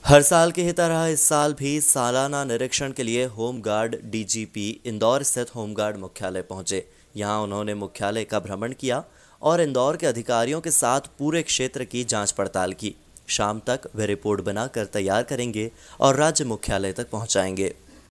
हर साल की ही तरह इस साल भी सालाना निरीक्षण के लिए होमगार्ड डीजीपी इंदौर स्थित होमगार्ड मुख्यालय पहुंचे। यहां उन्होंने मुख्यालय का भ्रमण किया और इंदौर के अधिकारियों के साथ पूरे क्षेत्र की जांच पड़ताल की। शाम तक वे रिपोर्ट बनाकर तैयार करेंगे और राज्य मुख्यालय तक पहुंचाएंगे।